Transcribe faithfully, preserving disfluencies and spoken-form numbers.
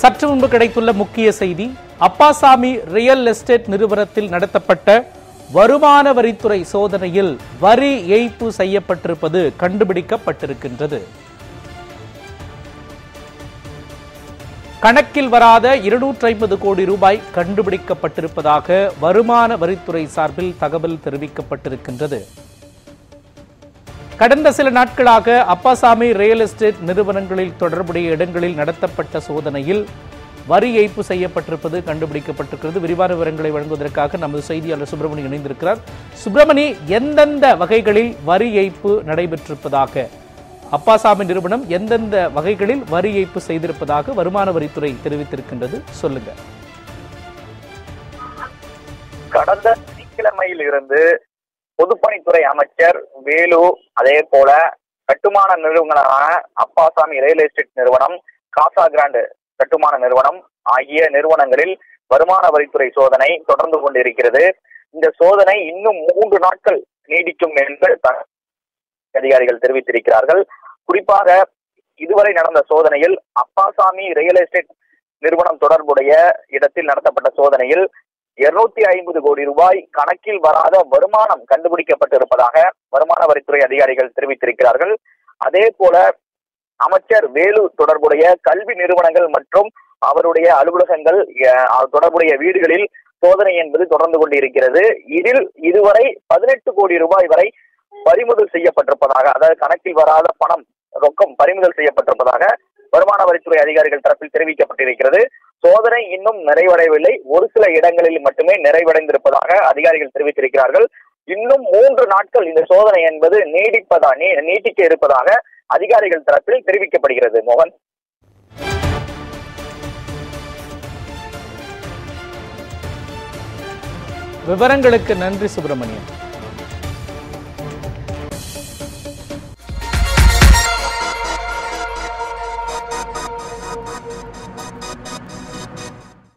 சற்று முன்பு கிடைத்துள்ள முக்கிய செய்தி, அப்பாசாமி ரியல் எஸ்டேட் நிறுவனத்தில் நடத்தப்பட்ட வருமான வரித்துறை சோதனையில் வரி ஏய்ப்பு செய்யப்பட்டிருப்பது கண்டுபிடிக்கப்பட்டிருக்கின்றது. கணக்கில் வராத இருநூற்றி ஐம்பது கோடி ரூபாய் கண்டுபிடிக்கப்பட்டிருப்பதாக வருமான வரித்துறை சார்பில் தகவல் தெரிவிக்கப்பட்டிருக்கின்றது. கடந்த சில நாட்களாக அப்பாசாமி ரியல் எஸ்டேட் நிறுவனங்களில் தொடர்புடைய இடங்களில் நடத்தப்பட்ட சோதனையில் வரி ஏய்ப்பு செய்யப்பட்டிருப்பது கண்டுபிடிக்கப்பட்டிருக்கிறது. விரிவான விவரங்களை வழங்குவதற்காக நமது செய்தியாளர் சுப்பிரமணி இணைந்திருக்கிறார். சுப்பிரமணி, எந்தெந்த வகைகளில் வரி ஏய்ப்பு நடைபெற்றிருப்பதாக, அப்பாசாமி நிறுவனம் எந்தெந்த வகைகளில் வரி ஏய்ப்பு செய்திருப்பதாக வருமான வரித்துறை தெரிவித்திருக்கின்றது, சொல்லுங்க. கடந்த சனிக்கிழமையில் இருந்து பொதுப்பணித்துறை அமைச்சர் வேலு, அதே போல கட்டுமான நிறுவனங்களான அப்பாசாமி ரியல் எஸ்டேட் நிறுவனம், காசா கிராண்ட் கட்டுமான நிறுவனம் ஆகிய நிறுவனங்களில் வருமான வரித்துறை சோதனை தொடர்ந்து கொண்டிருக்கிறது. இந்த சோதனை இன்னும் மூன்று நாட்கள் நீடிக்கும் என்று அதிகாரிகள் தெரிவித்திருக்கிறார்கள். குறிப்பாக இதுவரை நடந்த சோதனையில் அப்பாசாமி ரியல் எஸ்டேட் நிறுவனம் தொடர்புடைய இடத்தில் நடத்தப்பட்ட சோதனையில் இருநூத்தி ஐம்பது கோடி ரூபாய் கணக்கில் வராத வருமானம் கண்டுபிடிக்கப்பட்டிருப்பதாக வருமான வரித்துறை அதிகாரிகள் தெரிவித்திருக்கிறார்கள். அதே போல அமைச்சர் வேலு தொடர்புடைய கல்வி நிறுவனங்கள் மற்றும் அவருடைய அலுவலகங்கள் தொடர்புடைய வீடுகளில் சோதனை என்பது தொடர்ந்து கொண்டிருக்கிறது. இதில் இதுவரை பதினெட்டு கோடி ரூபாய் வரை பறிமுதல் செய்யப்பட்டிருப்பதாக, அதாவது கணக்கில் வராத பணம் ரொக்கம் பறிமுதல் செய்யப்பட்டிருப்பதாக வருமான வரித்துறை அதிகாரிகள் தரப்பில் தெரிவிக்கப்பட்டிருக்கிறது. சோதனை இன்னும் நிறைவடையவில்லை, ஒரு சில இடங்களில் மட்டுமே நிறைவடைந்திருப்பதாக அதிகாரிகள் தெரிவித்திருக்கிறார்கள். இன்னும் மூன்று நாட்கள் இந்த சோதனை என்பது நீடிப்பதா நீட்டிக்க இருப்பதாக அதிகாரிகள் தரப்பில் தெரிவிக்கப்படுகிறது. மோகன், விவரங்களுக்கு நன்றி சுப்பிரமணியன்.